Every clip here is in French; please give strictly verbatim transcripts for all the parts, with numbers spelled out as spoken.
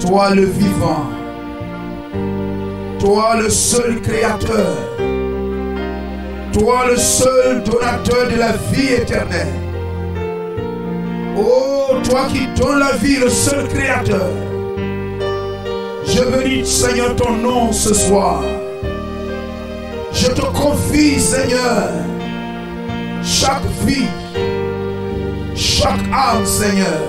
toi le vivant, toi le seul créateur, toi le seul donateur de la vie éternelle. Oh, toi qui donnes la vie, le seul créateur. Je bénis, Seigneur, ton nom ce soir. Je te confie, Seigneur, chaque vie, chaque âme, Seigneur.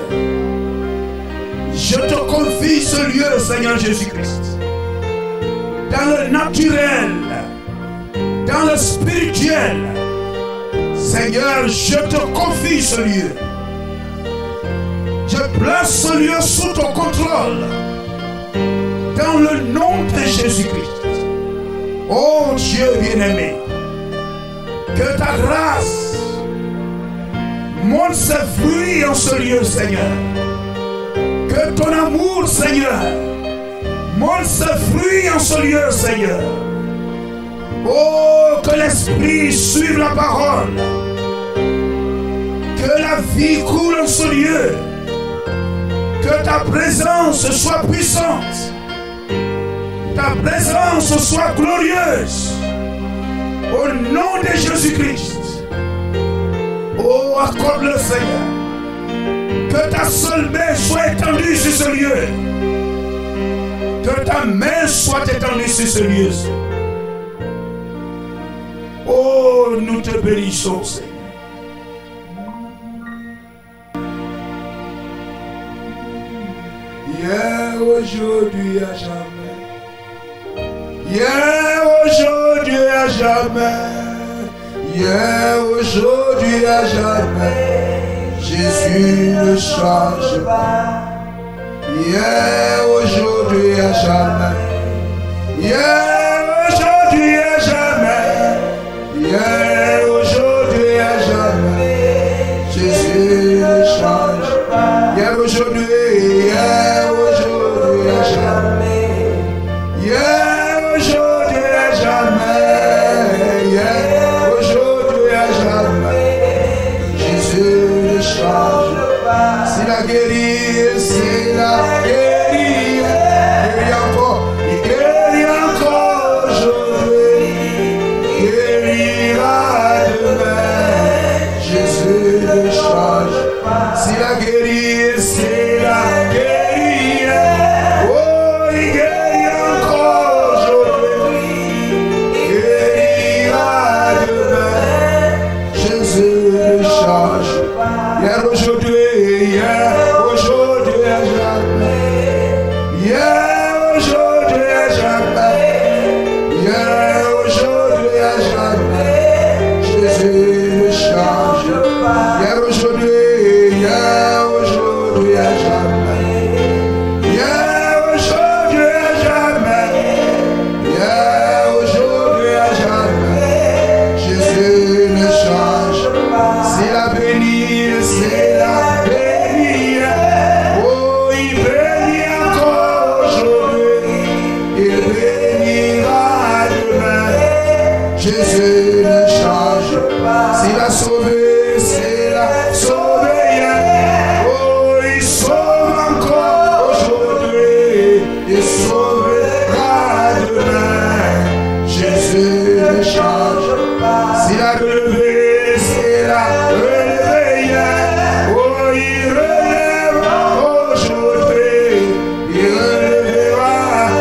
Je te confie ce lieu, Seigneur Jésus-Christ. Dans le naturel, dans le spirituel, Seigneur, je te confie ce lieu. Je place ce lieu sous ton contrôle. Dans le nom de Jésus-Christ. Oh Dieu bien-aimé, que ta grâce monte ses fruits en ce lieu, Seigneur. Que ton amour, Seigneur, monte ses fruits en ce lieu, Seigneur. Oh, que l'Esprit suive la parole. Que la vie coule en ce lieu. Que ta présence soit puissante. Ta présence soit glorieuse. Au nom de Jésus-Christ. Oh, accorde-le, Seigneur. Que ta seule main soit étendue sur ce lieu. Que ta main soit étendue sur ce lieu. Oh, nous te bénissons, Seigneur. Hier, aujourd'hui, à jamais. Hier, aujourd'hui, à jamais. Hier, aujourd'hui, à jamais. Jésus ne change pas. Hier, aujourd'hui, à jamais. Hier, aujourd'hui, à jamais. Hier, aujourd'hui, à jamais. Jésus ne change pas. Hier, aujourd'hui, hier, aujourd'hui, à jamais. Hier, aujourd'hui, à jamais. Hier, aujourd'hui, à jamais. Jésus ne change pas. S'il a guéri, s'il a guéri, il guérit encore, il guérit encore aujourd'hui, il guérira demain. Jésus ne change pas. S'il a guéri, s'il a guéri, oh, il guérit encore aujourd'hui, il guérira demain. Jésus ne change pas. Hier, aujourd'hui, hier, aujourd'hui, à jamais. Hier, aujourd'hui, à jamais. Hier, aujourd'hui, à jamais. Jésus ne change pas. Hier, aujourd'hui, hier, aujourd'hui, à jamais. Hier, aujourd'hui, à jamais. Hier, aujourd'hui, à jamais. Jésus ne change pas. S'il a béni, s'il a béni, oh, il bénit encore aujourd'hui, il bénira demain. Jésus ne change pas. S'il a sauvé, s'il a sauvé hier, oh, il sauve encore aujourd'hui, il sauvera demain. Jésus ne change pas. S'il a relevé, s'il a relevé hier, oh, il relève aujourd'hui, il relèvera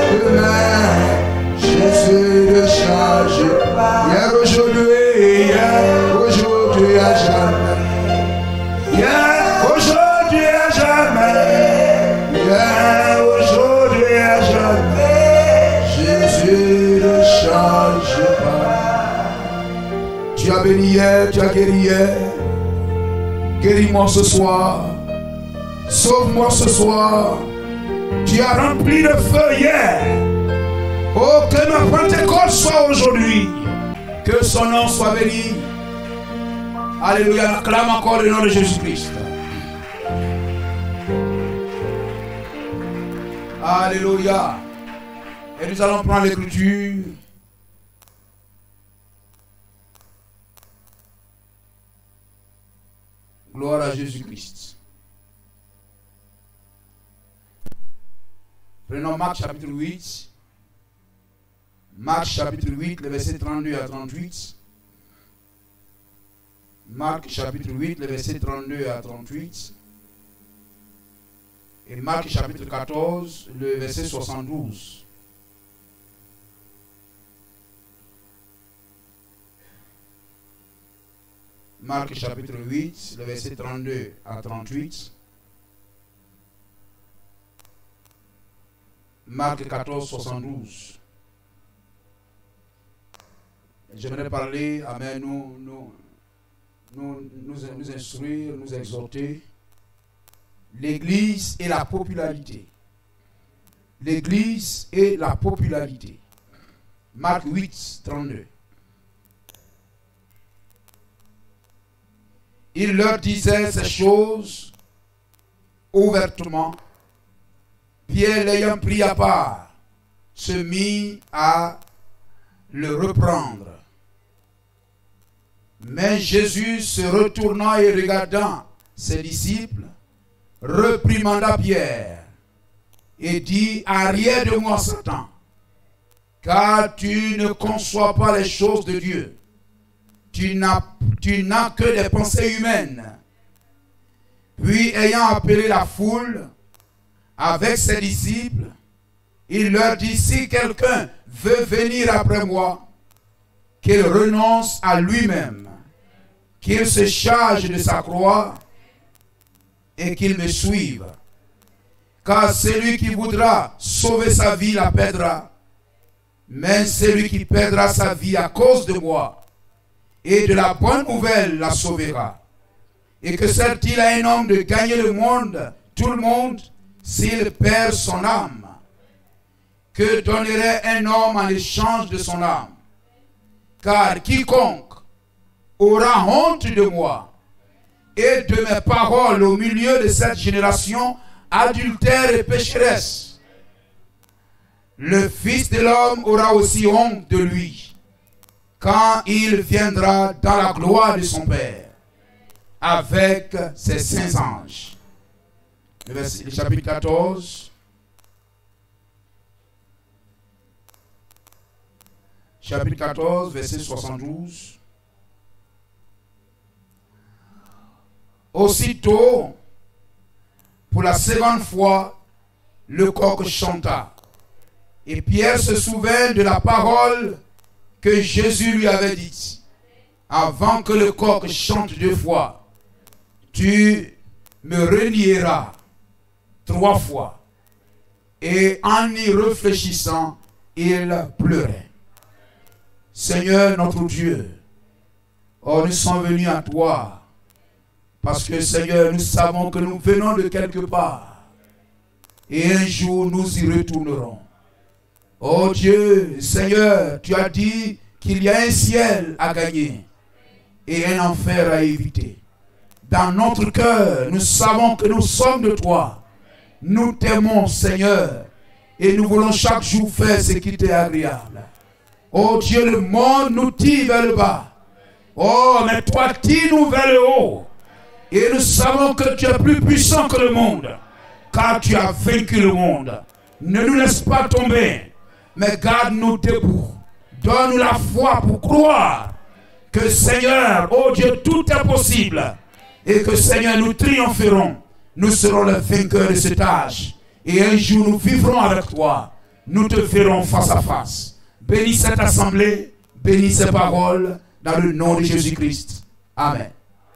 demain. Jésus ne change pas. Hier, aujourd'hui, hier, aujourd'hui, à jamais. Hier, aujourd'hui, à jamais. Hier, aujourd'hui, à jamais. Jésus ne change pas. Tu as béni hier, tu as guéri hier. Guéris-moi ce soir. Sauve-moi ce soir. Tu as rempli le feu hier. Oh, que ma Pentecôte soit aujourd'hui. Que son nom soit béni. Alléluia. Acclame encore le nom de Jésus-Christ. Alléluia. Et nous allons prendre l'écriture. Gloire à Jésus-Christ. Prenons Marc chapitre huit. Marc chapitre huit, le verset trente-deux à trente-huit. Marc chapitre huit, le verset trente-deux à trente-huit. Et Marc chapitre quatorze, le verset soixante-douze. Marc chapitre huit, le verset trente-deux à trente-huit. Marc quatorze, soixante-douze. J'aimerais parler, amen, nous, nous, nous, nous, nous instruire, nous exhorter. L'Église et la popularité. L'Église et la popularité. Marc huit, trente-deux. Il leur disait ces choses ouvertement. Pierre, l'ayant pris à part, se mit à le reprendre. Mais Jésus, se retournant et regardant ses disciples, reprimanda Pierre et dit: arrière de moi, Satan, car tu ne conçois pas les choses de Dieu. Tu n'as, tu n'as que des pensées humaines. Puis, ayant appelé la foule avec ses disciples, il leur dit: si quelqu'un veut venir après moi, qu'il renonce à lui-même, qu'il se charge de sa croix et qu'il me suive. Car celui qui voudra sauver sa vie la perdra, mais celui qui perdra sa vie à cause de moi et de la bonne nouvelle la sauvera. Et que sert-il à un homme de gagner le monde, tout le monde, s'il perd son âme? Que donnerait un homme en échange de son âme? Car quiconque aura honte de moi et de mes paroles au milieu de cette génération adultère et pécheresse, le Fils de l'homme aura aussi honte de lui quand il viendra dans la gloire de son Père avec ses saints anges. Le, verset, le chapitre quatorze. Chapitre quatorze, verset soixante-douze. Aussitôt, pour la seconde fois, le coq chanta. Et Pierre se souvint de la parole que Jésus lui avait dite: avant que le coq chante deux fois, tu me renieras trois fois. Et en y réfléchissant, il pleurait. Seigneur notre Dieu, oh, nous sommes venus à toi parce que, Seigneur, nous savons que nous venons de quelque part et un jour nous y retournerons. Oh Dieu, Seigneur, tu as dit qu'il y a un ciel à gagner et un enfer à éviter. Dans notre cœur, nous savons que nous sommes de toi. Nous t'aimons, Seigneur, et nous voulons chaque jour faire ce qui t'est agréable. Oh Dieu, le monde nous tire vers le bas. Oh, mais toi, tire-nous vers le haut. Et nous savons que tu es plus puissant que le monde, car tu as vaincu le monde. Ne nous laisse pas tomber, mais garde-nous debout. Donne-nous la foi pour croire que, Seigneur, oh Dieu, tout est possible. Et que, Seigneur, nous triompherons. Nous serons les vainqueurs de cet âge. Et un jour, nous vivrons avec toi. Nous te verrons face à face. Bénis cette assemblée, bénis ces paroles, dans le nom de Jésus-Christ. Amen.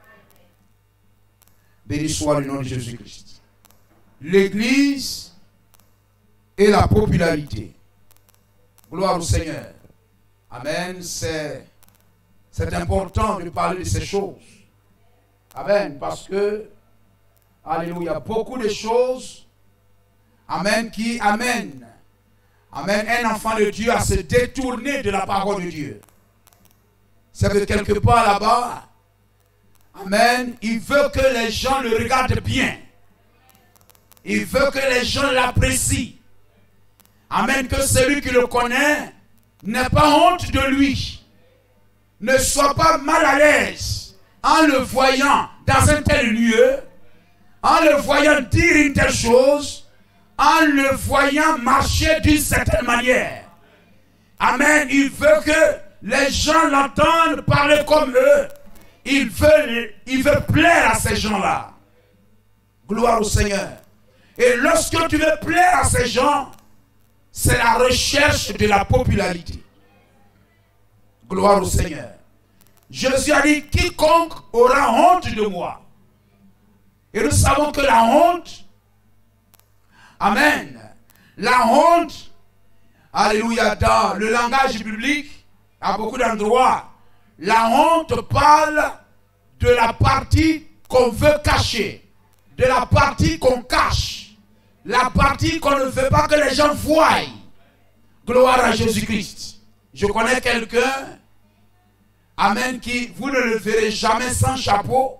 Béni soit le nom de Jésus-Christ. L'Église et la popularité. Gloire au Seigneur. Amen. C'est, c'est important de parler de ces choses. Amen. Parce que, alléluia, beaucoup de choses, amen, qui amènent, amen, un enfant de Dieu à se détourner de la parole de Dieu. C'est que quelque part là-bas, amen, il veut que les gens le regardent bien. Il veut que les gens l'apprécient. Amen, que celui qui le connaît n'ait pas honte de lui. Ne soit pas mal à l'aise en le voyant dans un tel lieu, en le voyant dire une telle chose, en le voyant marcher d'une certaine manière. Amen. Il veut que les gens l'entendent parler comme eux. Il veut, il veut plaire à ces gens-là. Gloire au Seigneur. Et lorsque tu veux plaire à ces gens, c'est la recherche de la popularité. Gloire au Seigneur. Jésus a dit, quiconque aura honte de moi. Et nous savons que la honte, amen, la honte, alléluia, dans le langage biblique, à beaucoup d'endroits, la honte parle de la partie qu'on veut cacher, de la partie qu'on cache, la partie qu'on ne veut pas que les gens voient. Gloire à Jésus-Christ. Je connais quelqu'un, amen, qui, vous ne le verrez jamais sans chapeau.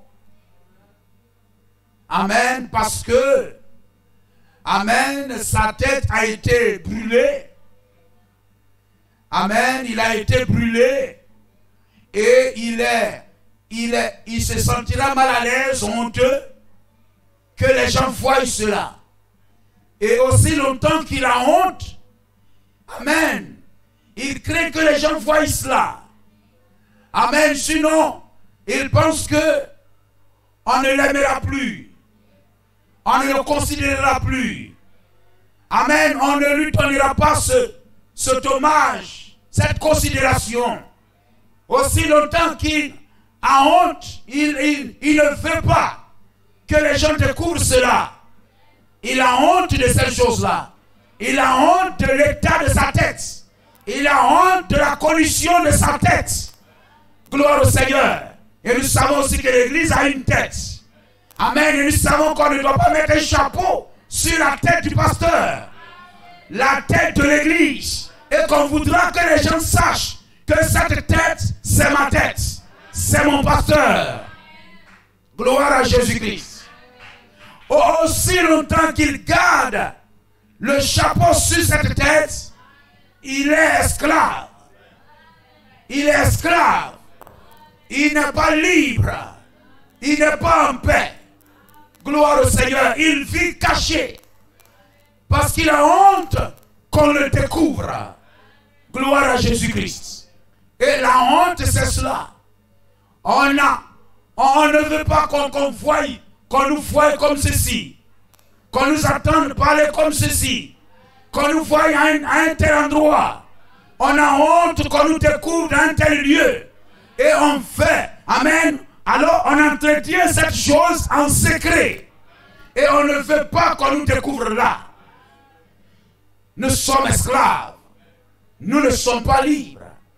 Amen, parce que, amen, sa tête a été brûlée. Amen, il a été brûlé. Et il est, il est, il se sentira mal à l'aise, honteux, que les gens voient cela. Et aussi longtemps qu'il a honte, amen, il craint que les gens voient cela. Amen, sinon, il pense que on ne l'aimera plus. On ne le considérera plus. Amen, on ne lui donnera pas ce, cet hommage, cette considération. Aussi longtemps qu'il a honte, il, il, il ne veut pas que les gens découvrent cela. Il a honte de ces choses-là. Il a honte de l'état de sa tête. Il a honte de la condition de sa tête. Gloire au Seigneur. Et nous savons aussi que l'Église a une tête. Amen. Et nous savons qu'on ne doit pas mettre un chapeau sur la tête du pasteur. La tête de l'Église. Et qu'on voudra que les gens sachent que cette tête, c'est ma tête. C'est mon pasteur. Gloire à Jésus-Christ. Aussi longtemps qu'il garde le chapeau sur cette tête, il est esclave. Il est esclave. Il n'est pas libre. Il n'est pas en paix. Gloire au Seigneur. Il vit caché. Parce qu'il a honte qu'on le découvre. Gloire à Jésus-Christ. Et la honte, c'est cela. On, a, on ne veut pas qu'on qu'on voie, qu'on nous voie comme ceci. Qu'on nous entende parler comme ceci. Qu'on nous voie à un, à un tel endroit. On a honte qu'on nous découvre dans un tel lieu. Et on fait, amen, alors on entretient cette chose en secret. Et on ne veut pas qu'on nous découvre là. Nous sommes esclaves. Nous ne sommes pas libres.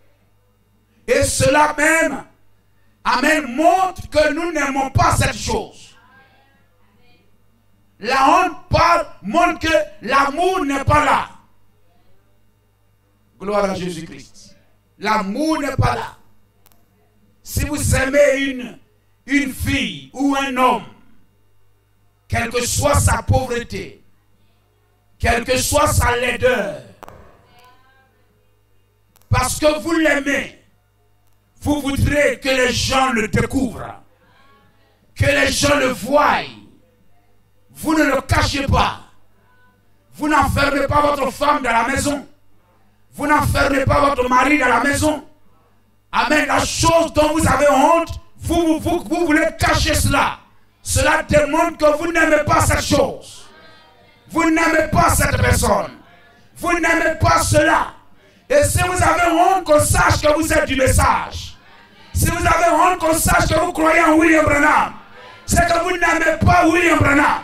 Et cela même, amen, montre que nous n'aimons pas cette chose. La honte parle, montre que l'amour n'est pas là. Gloire à Jésus-Christ. L'amour n'est pas là. Si vous aimez une, une fille ou un homme, quelle que soit sa pauvreté, quelle que soit sa laideur, parce que vous l'aimez, vous voudrez que les gens le découvrent, que les gens le voient. Vous ne le cachez pas. Vous n'enfermez pas votre femme dans la maison. Vous n'enfermez pas votre mari dans la maison. Amen. La chose dont vous avez honte, vous, vous, vous voulez cacher cela. Cela démontre que vous n'aimez pas cette chose. Vous n'aimez pas cette personne. Vous n'aimez pas cela. Et si vous avez honte qu'on sache que vous êtes du message, si vous avez honte qu'on sache que vous croyez en William Branham, c'est que vous n'aimez pas William Branham.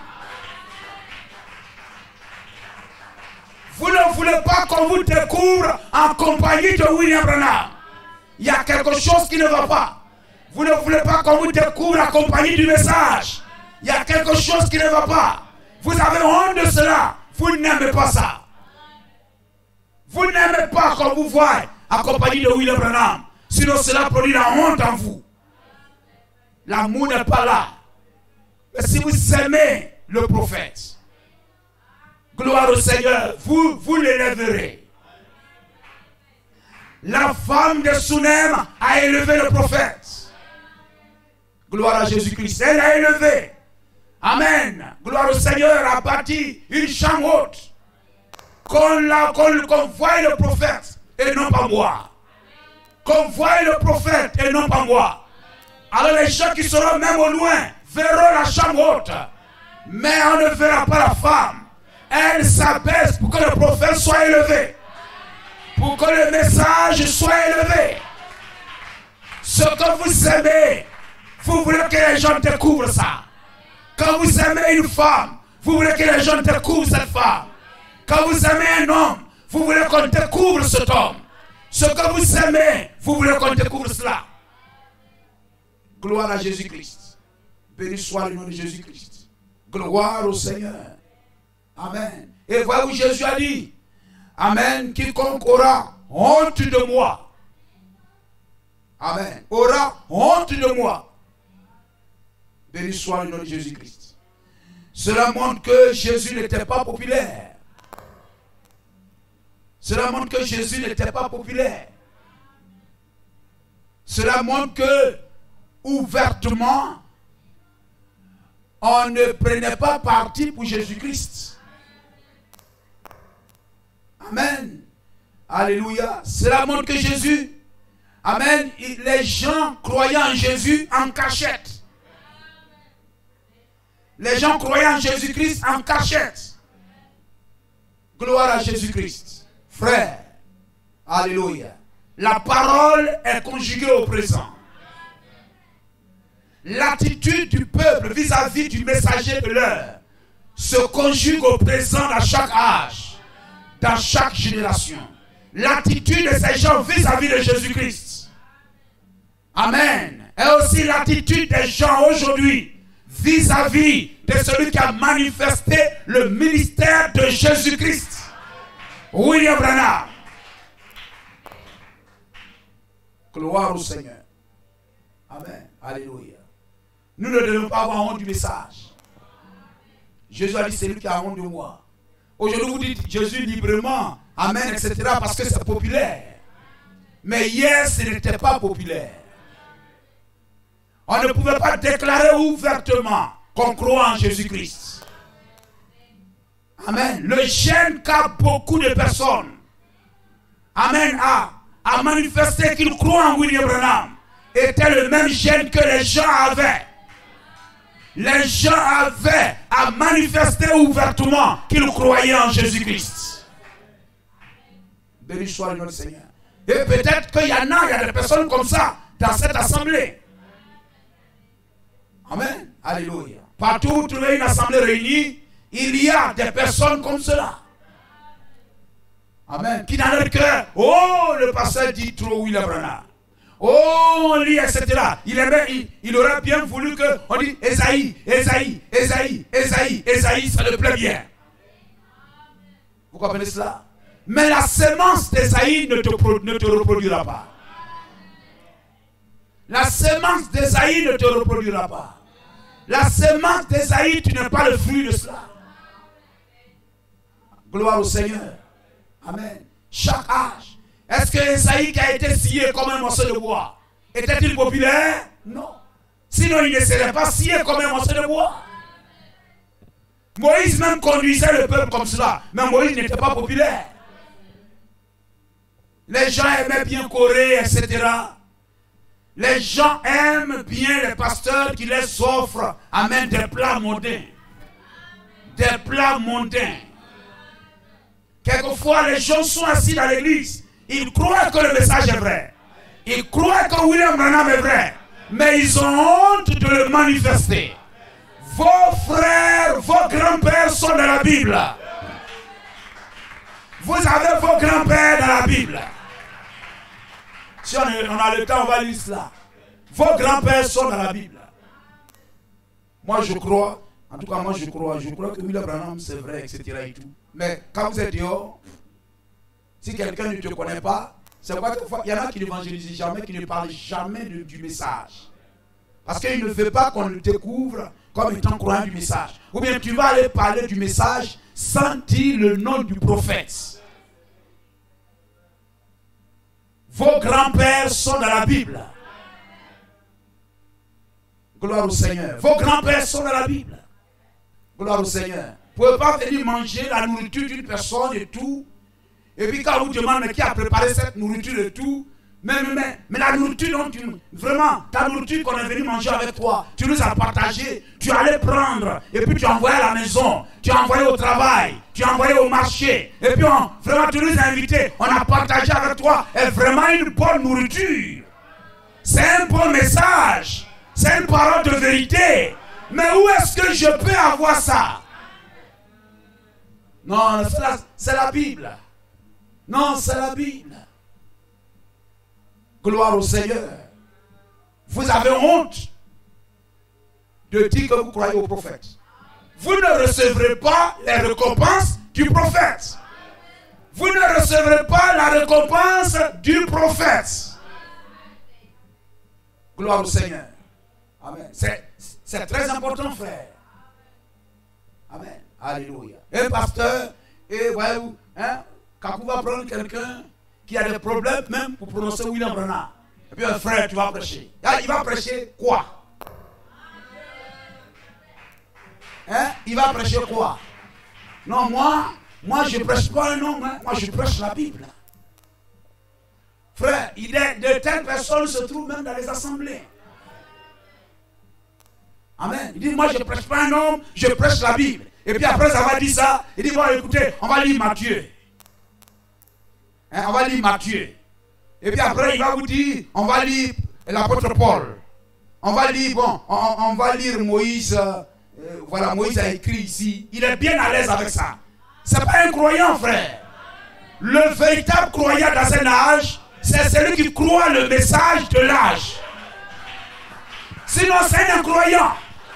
Vous ne voulez pas qu'on vous découvre en compagnie de William Branham. Il y a quelque chose qui ne va pas. Vous ne voulez pas qu'on vous découvre en compagnie du message. Il y a quelque chose qui ne va pas. Vous avez honte de cela. Vous n'aimez pas ça. Vous n'aimez pas qu'on vous voie en compagnie de William Branham. Sinon cela produit la honte en vous. L'amour n'est pas là. Mais si vous aimez le prophète, gloire au Seigneur, vous, vous l'élèverez. La femme de Sunem a élevé le prophète. Gloire à Jésus-Christ. Elle l'a élevé. Amen. Gloire au Seigneur, a bâti une chambre haute. Qu'on qu qu voie le prophète et non pas moi. Qu'on voie le prophète et non pas moi. Alors les gens qui seront même au loin verront la chambre haute. Mais on ne verra pas la femme. Elle s'abaisse pour que le prophète soit élevé. Pour que le message soit élevé. Ce que vous aimez, vous voulez que les gens découvrent ça. Quand vous aimez une femme, vous voulez que les gens découvrent cette femme. Quand vous aimez un homme, vous voulez qu'on découvre cet homme. Ce que vous aimez, vous voulez qu'on découvre cela. Gloire à Jésus-Christ. Béni soit le nom de Jésus-Christ. Gloire au Seigneur. Amen. Et voilà où Jésus a dit, amen, quiconque aura honte de moi. Amen. Aura honte de moi. Béni soit le nom de Jésus-Christ. Cela montre que Jésus n'était pas populaire. Cela montre que Jésus n'était pas populaire. Cela montre que, ouvertement, on ne prenait pas parti pour Jésus-Christ. Amen. Alléluia. Cela montre que Jésus, amen, les gens croyaient en Jésus en cachette. Les gens croyaient en Jésus-Christ en cachette. Gloire à Jésus-Christ. Frère, alléluia. La parole est conjuguée au présent. L'attitude du peuple vis-à-vis du messager de l'heure se conjugue au présent à chaque âge, dans chaque génération. L'attitude de ces gens vis-à-vis de Jésus-Christ, amen, et aussi l'attitude des gens aujourd'hui vis-à-vis de celui qui a manifesté le ministère de Jésus-Christ, William Branham. Gloire au Seigneur. Amen. Alléluia. Nous ne devons pas avoir honte du message. Jésus a dit, c'est lui qui a honte de moi. Aujourd'hui, vous dites Jésus librement, amen, et cetera, parce que c'est populaire. Mais hier, ce n'était pas populaire. On ne pouvait pas déclarer ouvertement qu'on croit en Jésus-Christ. Amen. Le gène qu'a beaucoup de personnes, amen, a, a manifesté qu'ils croient en William Branham, était le même gène que les gens avaient. Les gens avaient à manifester ouvertement qu'ils croyaient en Jésus-Christ. Béni soit le nom du Seigneur. Et peut-être qu'il y en a, il y a des personnes comme ça dans cette assemblée. Amen. Alléluia. Partout où vous trouvez une assemblée réunie, il y a des personnes comme cela. Amen. Qui dans leur cœur, oh, le pasteur dit trop William Branham. Oh, on lit, et cetera. Il, aimait, il, il aurait bien voulu qu'on dise Esaïe, Esaïe, Esaïe, Esaïe, Esaïe, ça le plaît bien. Vous comprenez cela? Mais la sémence d'Esaïe ne te, ne te reproduira pas. La sémence d'Esaïe ne te reproduira pas. La sémence d'Esaïe, tu n'es pas le fruit de cela. Gloire au Seigneur. Amen. Chaque âge. Est-ce que Esaïe qui a été scié comme un morceau de bois, était-il populaire? Non. Sinon, il ne serait pas scié comme un morceau de bois. Moïse même conduisait le peuple comme cela. Mais Moïse n'était pas populaire. Les gens aimaient bien Corée, et cetera. Les gens aiment bien les pasteurs qui les offrent, amen, des plats mondains. Des plats mondains. Quelquefois, les gens sont assis dans l'église. Ils croient que le message est vrai. Ils croient que William Branham est vrai. Mais ils ont honte de le manifester. Vos frères, vos grands-pères sont dans la Bible. Vous avez vos grands-pères dans la Bible. Si on a le temps, on va lire cela. Vos grands-pères sont dans la Bible. Moi, je crois, en tout cas, moi, je crois, je crois que William Branham, c'est vrai, et cetera. Et tout. Mais quand vous êtes dehors, si quelqu'un ne te connaît pas, c'est quoi qu'il y en a qui n'évangélisent jamais, qui ne parlent jamais de, du message. Parce qu'il ne veut pas qu'on le découvre comme étant croyant du message. Ou bien tu vas aller parler du message sans dire le nom du prophète. Vos grands-pères sont dans la Bible. Gloire au Seigneur. Vos grands-pères sont dans la Bible. Gloire au Seigneur. Vous ne pouvez pas venir manger la nourriture d'une personne et tout. Et puis quand on vous demande qui a préparé cette nourriture et tout, mais, mais, mais la nourriture, dont tu, vraiment, ta nourriture qu'on est venu manger avec toi, tu nous as partagé, tu allais prendre, et puis tu as envoyé à la maison, tu as envoyé au travail, tu as envoyé au marché, et puis on, vraiment tu nous as invités, on a partagé avec toi, et vraiment une bonne nourriture. C'est un bon message, c'est une parole de vérité. Mais où est-ce que je peux avoir ça? Non, c'est la, la Bible. Non, c'est la Bible. Gloire au Seigneur. Vous avez honte de dire que vous croyez au prophète. Vous ne recevrez pas les récompenses du prophète. Vous ne recevrez pas la récompense du prophète. Gloire au Seigneur. Amen. C'est très important, frère. Amen. Alléluia. Un pasteur, et voyez-vous, hein, quand vous va prendre quelqu'un qui a des problèmes même pour prononcer William Branham. Et puis un frère, tu vas prêcher. Il va prêcher quoi? Hein? Il va prêcher quoi? Non, moi, moi je ne prêche pas un homme, hein? Moi je prêche la Bible. Frère, il est, de telles personnes se trouvent même dans les assemblées. Amen. Il dit, moi je ne prêche pas un homme, je prêche la Bible. Et puis après avoir dit ça, il dit, bon écoutez, on va lire Matthieu. Hein, on va lire Matthieu. Et puis après, il va vous dire, on va lire l'apôtre Paul. On va lire, bon, on, on va lire Moïse. Euh, voilà, Moïse a écrit ici. Il est bien à l'aise avec ça. Ce n'est pas un croyant, frère. Le véritable croyant dans un âge, c'est celui qui croit le message de l'âge. Sinon, c'est un croyant.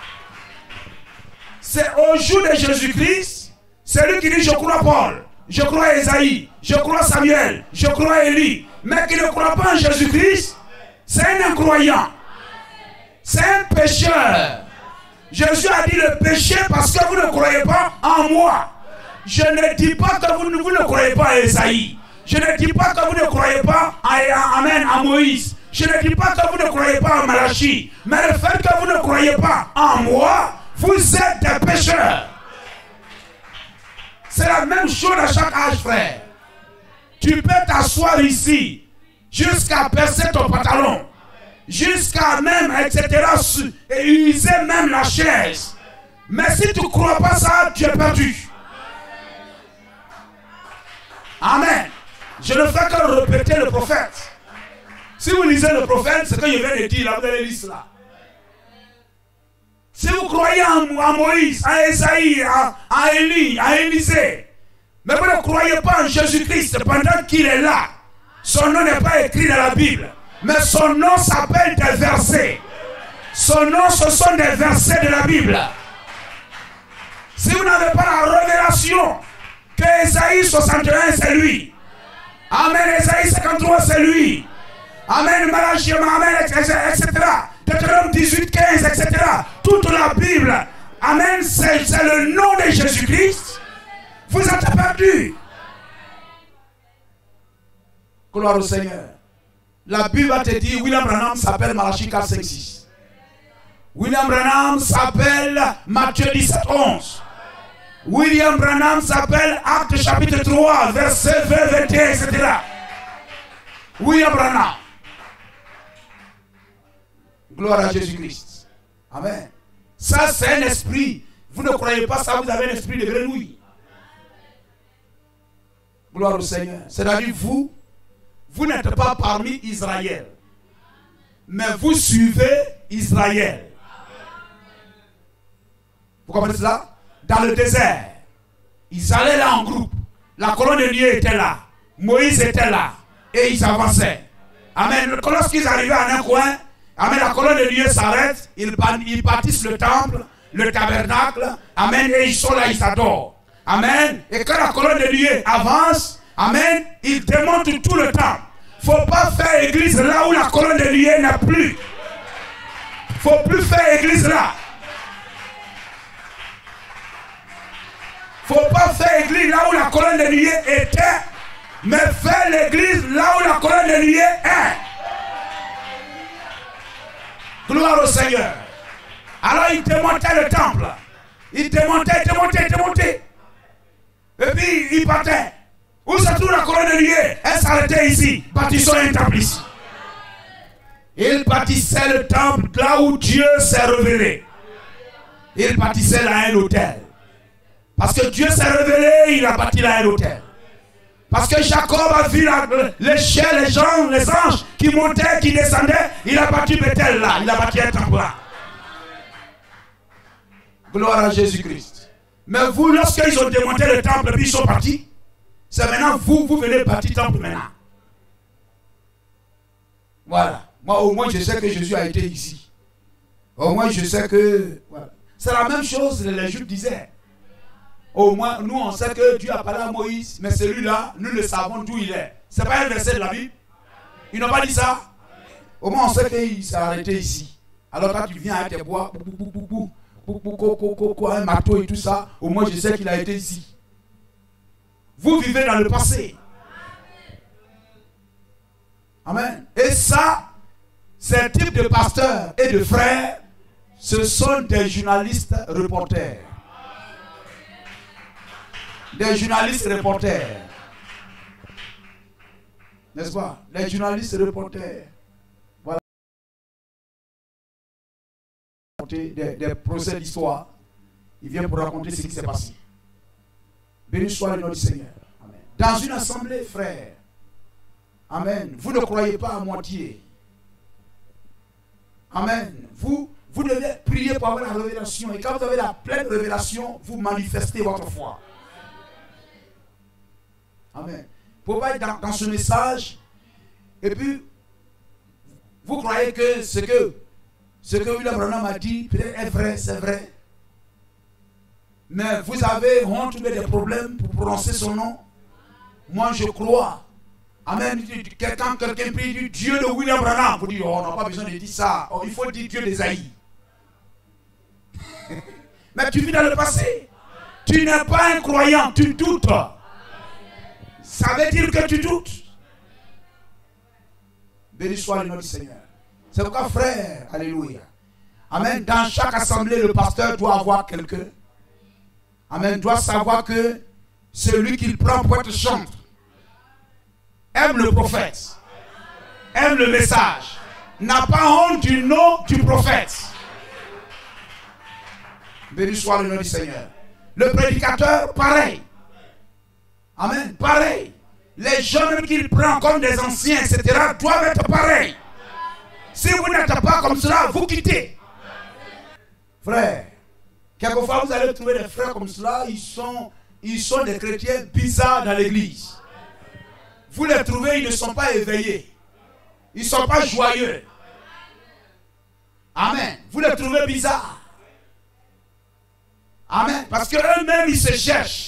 C'est au jour de Jésus-Christ, celui qui dit, je crois Paul. Je crois Esaïe, je crois Samuel, je crois Élie, mais qui ne croit pas en Jésus-Christ, c'est un incroyant. C'est un pécheur. Jésus a dit le péché parce que vous ne croyez pas en moi. Je ne dis pas que vous ne, vous ne croyez pas à Esaïe. Je ne dis pas que vous ne croyez pas à, à, amen, à Moïse. Je ne dis pas que vous ne croyez pas en Malachi. Mais le fait que vous ne croyez pas en moi, vous êtes des pécheurs. C'est la même chose à chaque âge, frère. Tu peux t'asseoir ici jusqu'à percer ton pantalon, jusqu'à même, et cetera, et user même la chaise. Mais si tu ne crois pas ça, tu es perdu. Amen. Je ne fais que répéter le prophète. Si vous lisez le prophète, ce que je viens de dire, là, vous allez lire cela. Si vous croyez en, en Moïse, en Esaïe, en, en Élie, en Élisée, mais vous ne croyez pas en Jésus-Christ pendant qu'il est là, son nom n'est pas écrit dans la Bible, mais son nom s'appelle des versets. Son nom, ce sont des versets de la Bible. Si vous n'avez pas la révélation que Esaïe soixante et un c'est lui, Amen, Esaïe cinquante-trois c'est lui, Amen, Malachi, Amen, et cetera. Deutéronome dix-huit, quinze, et cetera. Toute la Bible, Amen, c'est le nom de Jésus-Christ. Vous êtes perdus. Gloire au Seigneur. La Bible va te dire, William Branham s'appelle Malachi quatre, cinq, six. William Branham s'appelle Matthieu dix-sept, onze. William Branham s'appelle Actes chapitre trois, verset vingt, vingt et un, et cetera. William Branham. Gloire à Jésus-Christ. Amen. Ça, c'est un esprit. Vous ne croyez pas ça, vous avez un esprit de grenouille. Gloire au Seigneur. C'est-à-dire, vous, vous n'êtes pas parmi Israël. Mais vous suivez Israël. Vous comprenez cela? Dans le désert, ils allaient là en groupe. La colonne de Dieu était là. Moïse était là. Et ils avançaient. Amen. Lorsqu'ils arrivaient en un coin, Amen, la colonne de Dieu s'arrête, ils, ils bâtissent le temple, le tabernacle, Amen, et ils sont là, ils s'adorent. Amen. Et quand la colonne de Dieu avance, Amen, ils démontent tout le temps. Il ne faut pas faire église là où la colonne de Dieu n'est plus. Il ne faut plus faire église là. Il ne faut pas faire église là où la colonne de Dieu était, mais faire l'église là où la colonne de Dieu est. Gloire au Seigneur. Alors il démontait le temple. Il démontait, démontait, démontait. Et puis il partait. Où se trouve la couronne de lier? Elle s'arrêtait ici. Bâtissons un temple ici. Il bâtissait le temple là où Dieu s'est révélé. Il bâtissait là un hôtel. Parce que Dieu s'est révélé, il a bâti là un hôtel. Parce que Jacob a vu la, les chiens, les gens, les anges qui montaient, qui descendaient. Il a bâti Bethel là. Il a bâti un temple là. Gloire à Jésus-Christ. Mais vous, lorsqu'ils ont démonté le temple et puis ils sont partis, c'est maintenant vous, vous venez bâtir le temple maintenant. Voilà. Moi, au moins, je sais que Jésus a été ici. Au moins, je sais que... Voilà. C'est la même chose que les Juifs disaient. Au moins, nous, on sait que Dieu a parlé à Moïse, mais celui-là, nous le savons d'où il est. Ce n'est pas un verset de la Bible. Ils n'ont pas dit ça. Au moins, on sait qu'il s'est arrêté ici. Alors, quand tu viens avec tes bois, un marteau et tout ça, au moins, je sais qu'il a été ici. Vous vivez dans le passé. Amen. Et ça, ces types de pasteurs et de frères, ce sont des journalistes reporters. Des journalistes reporters. N'est-ce pas? Les journalistes reporters. Voilà. Des, des procès d'histoire. Ils viennent pour raconter ce qui s'est passé. Béni soit le nom du Seigneur. Amen. Dans une assemblée, frères. Amen. Vous ne croyez pas à moitié. Amen. Vous, vous devez prier pour avoir la révélation. Et quand vous avez la pleine révélation, vous manifestez votre foi. Amen. Pour pas être dans, dans ce message, et puis, vous croyez que ce que, ce que William Branham a dit, peut-être est vrai, c'est vrai. Mais vous avez honte, des problèmes pour prononcer son nom. Moi, je crois. Amen. Quelqu'un quelqu'un prie du Dieu de William Branham. Vous dites, oh, on n'a pas besoin de dire ça. Oh, il faut dire Dieu d'Ésaïe. Mais tu vis dans le passé. Tu n'es pas un croyant, tu doutes. Ça veut dire que tu doutes. Béni soit le nom du Seigneur. C'est pourquoi, frère, alléluia. Amen. Dans chaque assemblée, le pasteur doit avoir quelqu'un. Amen. Doit savoir que celui qu'il prend pour être chantre aime le prophète, aime le message, n'a pas honte du nom du prophète. Béni soit le nom du Seigneur. Le prédicateur, pareil. Amen, pareil. Les jeunes qu'il prend comme des anciens, et cetera, doivent être pareils. Si vous n'êtes pas comme cela, vous quittez. Frère, quelquefois vous allez trouver des frères comme cela, ils sont, ils sont des chrétiens bizarres dans l'église. Vous les trouvez, ils ne sont pas éveillés. Ils ne sont pas joyeux. Amen. Vous les trouvez bizarres. Amen. Parce qu'eux-mêmes, ils se cherchent.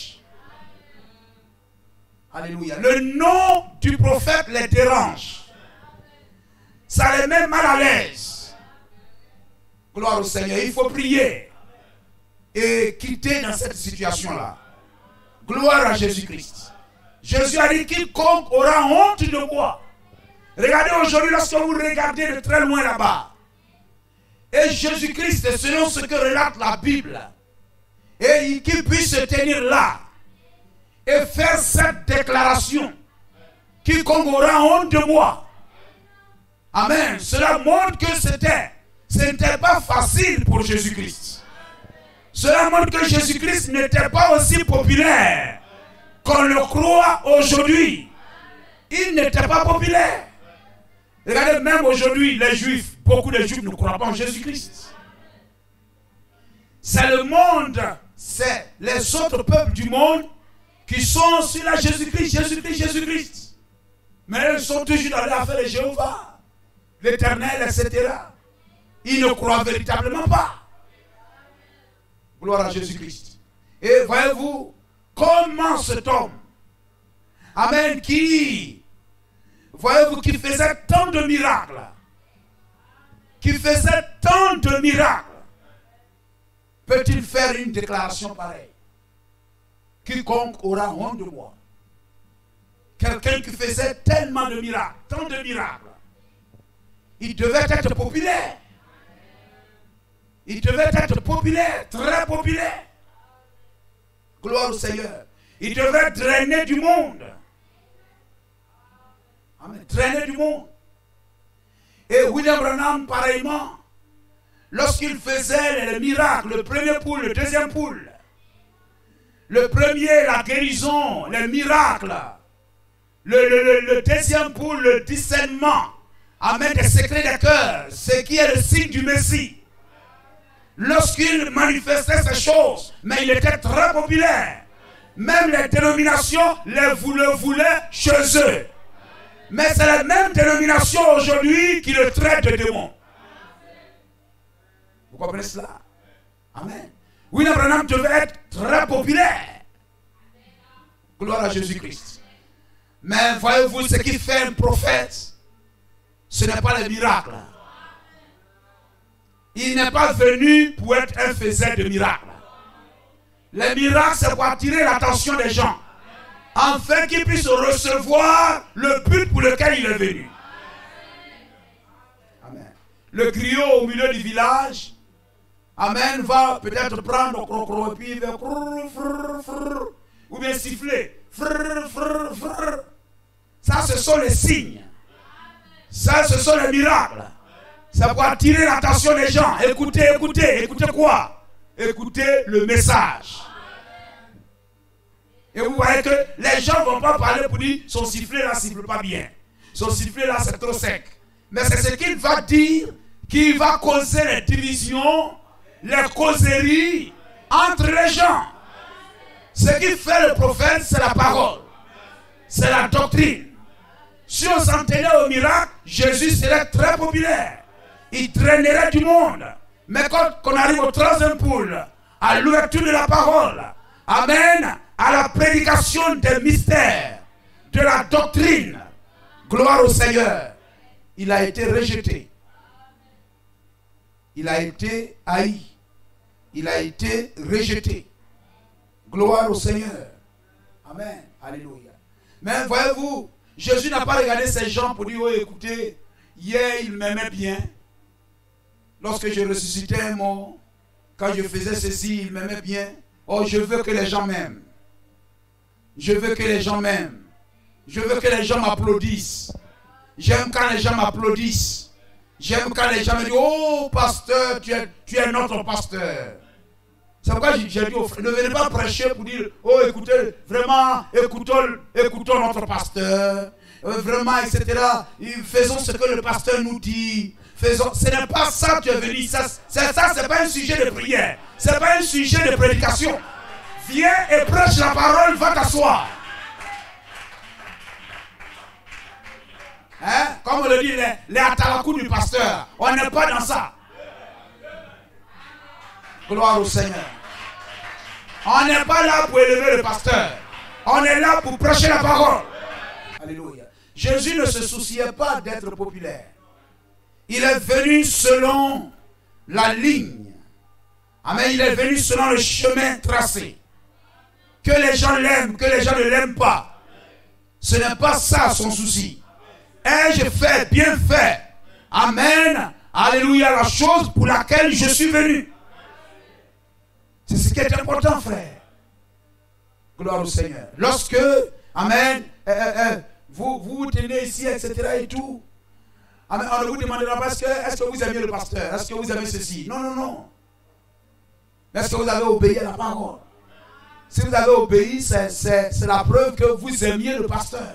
Alléluia. Le nom du prophète les dérange. Ça les met mal à l'aise. Gloire au Seigneur. Il faut prier et quitter dans cette situation-là. Gloire à Jésus-Christ. Jésus a dit, quiconque aura honte de moi. Regardez aujourd'hui, lorsque vous regardez de très loin là-bas, et Jésus-Christ, selon ce que relate la Bible, et qu'il puisse se tenir là et faire cette déclaration, quiconque aura honte de moi. Amen. Cela montre que c'était, ce n'était pas facile pour Jésus-Christ. Cela montre que Jésus-Christ n'était pas aussi populaire qu'on le croit aujourd'hui. Il n'était pas populaire. Regardez, même aujourd'hui, les Juifs, beaucoup de Juifs ne croient pas en Jésus-Christ. C'est le monde, c'est les autres peuples du monde qui sont sur la Jésus-Christ, Jésus-Christ, Jésus-Christ. Mais ils sont toujours dans l'affaire de Jéhovah, l'Éternel, et cetera. Ils ne croient véritablement pas. Gloire à Jésus-Christ. Et voyez-vous, comment cet homme, amen, qui, voyez-vous, qui faisait tant de miracles, qui faisait tant de miracles, peut-il faire une déclaration pareille? Quiconque aura honte de moi. Quelqu'un qui faisait tellement de miracles, tant de miracles, il devait être populaire. Il devait être populaire, très populaire. Gloire au Seigneur. Il devait drainer du monde. Amen. Drainer du monde. Et William Branham, pareillement, lorsqu'il faisait les miracles, le premier poule, le deuxième poule, le premier, la guérison, les miracles, le, le, le, le deuxième poule, le discernement, amen, des secrets des cœurs, ce qui est le signe du Messie. Lorsqu'il manifestait ces choses, mais il était très populaire. Même les dénominations les le voulaient chez eux. Mais c'est la même dénomination aujourd'hui qui le traite de démon. Vous comprenez cela? Amen. William Branham devait être très populaire. Gloire à Jésus-Christ. Mais voyez-vous, ce qui fait un prophète, ce n'est pas le miracle. Il n'est pas venu pour être un faiseur de miracles. Les miracles, c'est pour attirer l'attention des gens, afin qu'ils puissent recevoir le but pour lequel il est venu. Amen. Le griot au milieu du village, amen, va peut-être prendre le crocro et puis il va frrr, frrr, frrr, ou bien siffler. Frrr, frrr, frrr. Ça, ce sont les signes. Ça, ce sont les miracles. Ça pour attirer l'attention des gens. Écoutez, écoutez, écoutez quoi? Écoutez le message. Et vous voyez que les gens ne vont pas parler pour dire son sifflet là ne siffle pas bien. Son sifflet là c'est trop sec. Mais c'est ce qu'il va dire qui va causer les divisions, les causeries entre les gens. Ce qui fait le prophète, c'est la parole. C'est la doctrine. Si on s'en tenait au miracle, Jésus serait très populaire. Il traînerait du monde. Mais quand on arrive au troisième poule, à l'ouverture de la parole, amen, à la prédication des mystères, de la doctrine, gloire au Seigneur, il a été rejeté. Il a été haï. Il a été rejeté. Gloire au Seigneur. Amen. Alléluia. Mais voyez-vous, Jésus n'a pas regardé ces gens pour dire, oh écoutez, hier il m'aimait bien. Lorsque je ressuscitais un mort, quand je faisais ceci, il m'aimait bien. Oh, je veux que les gens m'aiment. Je veux que les gens m'aiment. Je veux que les gens m'applaudissent. J'aime quand les gens m'applaudissent. J'aime quand les gens me disent, oh pasteur, tu es, tu es notre pasteur. C'est pourquoi j'ai dit aux frères, ne venez pas prêcher pour dire, oh écoutez, vraiment, écoutons, écoutons notre pasteur. Vraiment, et cetera. Faisons ce que le pasteur nous dit. Faisons. Ce n'est pas ça que tu es venu. Ça, c'est ça, ce n'est pas un sujet de prière. Ce n'est pas un sujet de prédication. Viens et prêche la parole, va t'asseoir. Hein? Comme on le dit, les, les atalakou du pasteur. On n'est pas dans ça. Gloire au Seigneur. On n'est pas là pour élever le pasteur. On est là pour prêcher la parole. Alléluia. Jésus ne se souciait pas d'être populaire. Il est venu selon la ligne. Amen. Il est venu selon le chemin tracé. Que les gens l'aiment, que les gens ne l'aiment pas. Ce n'est pas ça son souci. Ai-je fait, bien fait. Amen. Alléluia, la chose pour laquelle je suis venu. C'est ce qui est important, frère. Gloire au Seigneur. Lorsque, amen, euh, euh, vous, vous vous tenez ici, et cetera et tout. Amen, on ne vous demandera pas, est-ce que, est-ce que vous aimez le pasteur? Est-ce que vous aimez ceci? Non, non, non. Est-ce que vous avez obéi à la parole? Si vous avez obéi, c'est, c'est, c'est la preuve que vous aimiez le pasteur.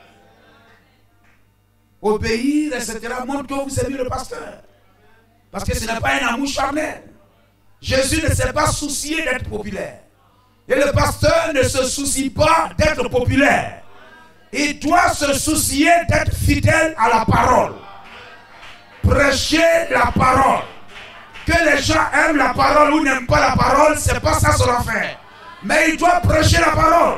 Obéir, et cetera montre que vous aimez le pasteur. Parce que ce n'est pas un amour charnel. Jésus ne s'est pas soucié d'être populaire. Et le pasteur ne se soucie pas d'être populaire. Il doit se soucier d'être fidèle à la parole. Prêcher la parole. Que les gens aiment la parole ou n'aiment pas la parole, ce n'est pas ça son affaire. Mais il doit prêcher la parole.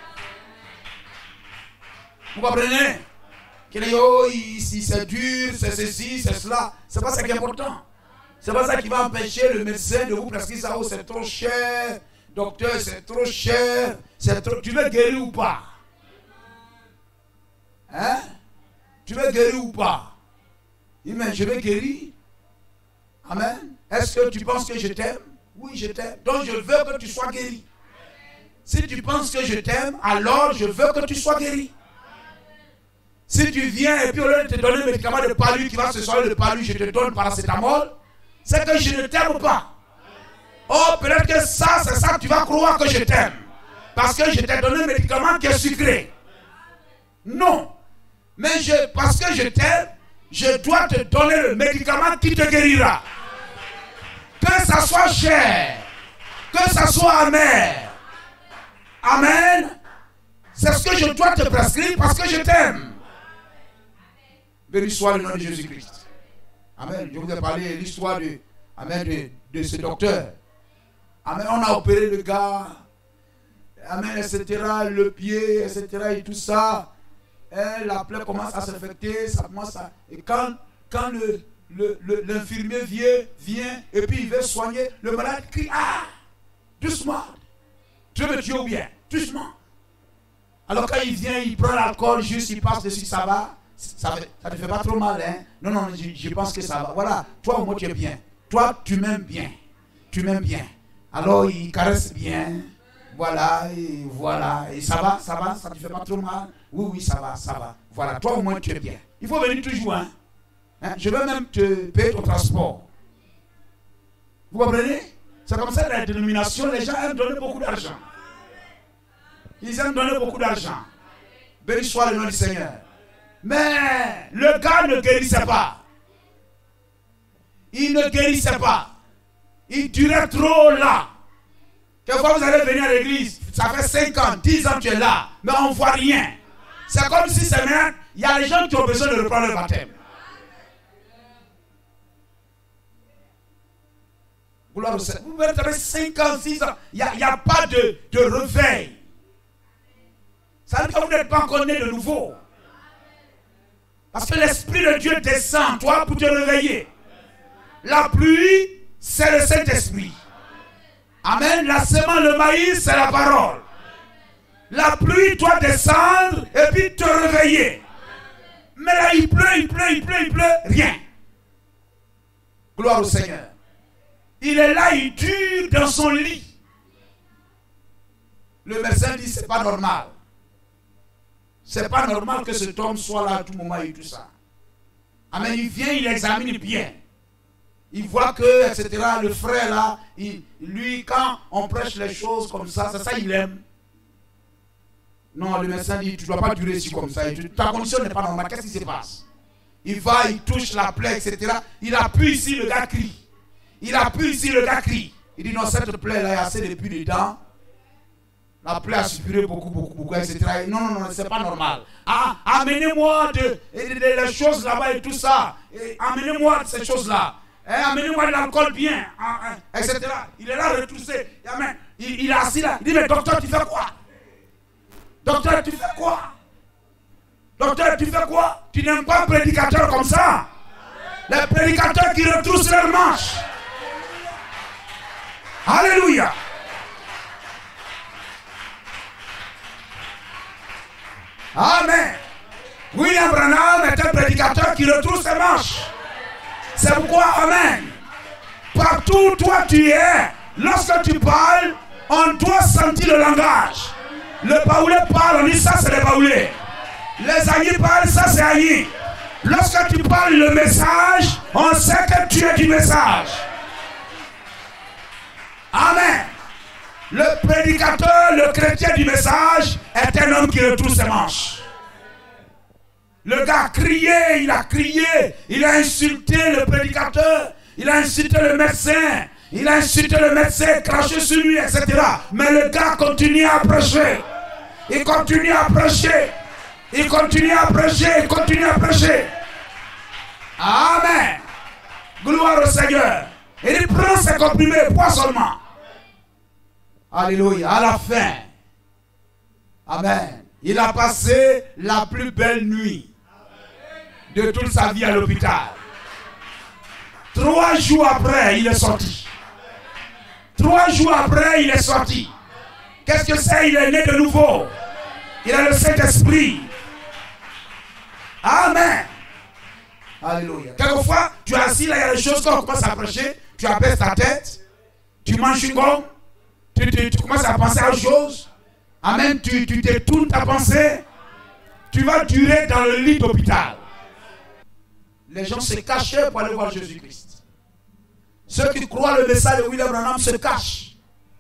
Vous comprenez? Qu'il dit, oh, ici c'est dur, c'est ceci, c'est cela. C'est pas ça qui est important. C'est pas ça qui va empêcher le médecin de vous prescrire ça. Oh, c'est trop cher. Docteur, c'est trop cher. C'est trop... Tu veux guérir ou pas? Hein? Tu veux guérir ou pas? Il dit, mais je vais guérir. Amen. Est-ce que tu penses que je t'aime? Oui, je t'aime. Donc je veux que tu sois guéri. Si tu penses que je t'aime, alors je veux que tu sois guéri. Si tu viens et puis au lieu de te donner un médicament de palu qui va se soigner de palu, je te donne paracétamol, c'est que je ne t'aime pas. Oh, peut-être que ça, c'est ça que tu vas croire que je t'aime. Parce que je t'ai donné un médicament qui est sucré. Non. Mais je, parce que je t'aime, je dois te donner le médicament qui te guérira. Que ça soit cher, que ça soit amer. Amen. C'est ce que je dois te prescrire parce que je t'aime. Béni soit le nom de Jésus-Christ. Amen. Je vous ai parlé de l'histoire de, amen, de, de ce docteur. Amen. On a opéré le gars. Amen, et cetera. Le pied, et cetera. Et tout ça. Et la plaie commence à s'infecter. Ça commence à... Et quand, quand le, le, le, l'infirmier vient, vient et puis il veut soigner, le malade crie, ah, doucement. Tu veux me tuer ou bien? Doucement. Alors quand il vient, il prend l'alcool, juste il passe dessus, ça va. Ça ne te fait pas trop mal, hein? Non, non, je, je pense que ça va. Voilà, toi au moins tu es bien. Toi, tu m'aimes bien. Tu m'aimes bien. Alors il caresse bien. Voilà, et voilà. Et ça va, ça va, ça ne te fait pas trop mal. Oui, oui, ça va, ça va. Voilà, toi au moins tu es bien. Il faut venir toujours, hein? Hein? Je vais même te payer ton transport. Vous comprenez? C'est comme ça la dénomination, les gens aiment donner beaucoup d'argent. Ils aiment donner beaucoup d'argent. Béni soit le nom du Seigneur. Mais le gars ne guérissait pas. Il ne guérissait pas. Il durait trop là. Quelquefois vous allez venir à l'église, ça fait cinq ans, dix ans que tu es là, mais on ne voit rien. C'est comme si c'est maintenant, il y a les gens qui ont besoin de reprendre le baptême. Vous avez cinq ans, six ans, il n'y a, a pas de, de réveil. Ça veut dire que vous n'êtes pas encore né de nouveau. Parce que l'Esprit de Dieu descend, toi, pour te réveiller. La pluie, c'est le Saint-Esprit. Amen. La semence, le maïs, c'est la parole. La pluie doit descendre et puis te réveiller. Mais là, il pleut, il pleut, il pleut, il pleut, rien. Gloire au Seigneur. Il est là, il dure dans son lit. Le médecin dit, c'est pas normal. C'est pas normal que cet homme soit là à tout moment et tout ça. Amen. Il vient, il examine bien. Il voit que, et cetera, le frère là, il, lui, quand on prêche les choses comme ça, c'est ça il aime. Non, le médecin dit, tu ne dois pas durer ici comme ça. Ta condition n'est pas normale. Qu'est-ce qui se passe? Il va, il touche la plaie, et cetera. Il appuie ici, le gars crie. Il appuie ici, le gars crie. Il dit, non, cette plaie-là, il y a assez de pus dedans. La plaie a suppuré beaucoup, beaucoup, beaucoup, et cetera. Non, non, non, c'est pas normal. Ah, amenez-moi de, de, de, de, les choses là-bas et tout ça. Amenez-moi ces choses-là. Eh, amenez-moi de l'alcool bien, hein, hein, et cetera. Il est là retroussé. Il, il est assis là. Il dit, mais docteur, tu fais quoi? Docteur, tu fais quoi? Docteur, tu fais quoi? Tu n'aimes pas un prédicateur comme ça? Les prédicateurs qui retroussent leurs manches. Alléluia. Amen. William Branham est un prédicateur qui retrousse ses manches. C'est pourquoi, amen. Partout où toi tu es, lorsque tu parles, on doit sentir le langage. Le baoulé parle, on dit ça c'est le baoulé. Les Agnis parlent, ça c'est Agnis. Lorsque tu parles le message, on sait que tu es du message. Amen. Le prédicateur, le chrétien du message est un homme qui retrousse ses manches. Le gars a crié, il a crié, il a insulté le prédicateur, il a insulté le médecin, il a insulté le médecin, craché sur lui, et cetera. Mais le gars continue à prêcher. Il continue à prêcher. Il continue à prêcher, il continue à prêcher. Amen. Gloire au Seigneur. Et il prend ses comprimés, pas seulement. Alléluia. À la fin. Amen. Il a passé la plus belle nuit de toute sa vie à l'hôpital. Trois jours après, il est sorti. Trois jours après, il est sorti. Qu'est-ce que c'est? Il est né de nouveau. Il a le Saint-Esprit. Amen. Alléluia. Quelquefois, tu es assis là, il y a des choses quand on commence à prêcher, tu abaisses ta tête, tu manges une gomme, tu, tu, tu commences à penser à autre chose, Amen, tu, tu détournes ta pensée, tu vas durer dans le lit d'hôpital. Les gens se cachaient pour aller voir Jésus-Christ. Ceux qui croient le message de William Branham se cachent.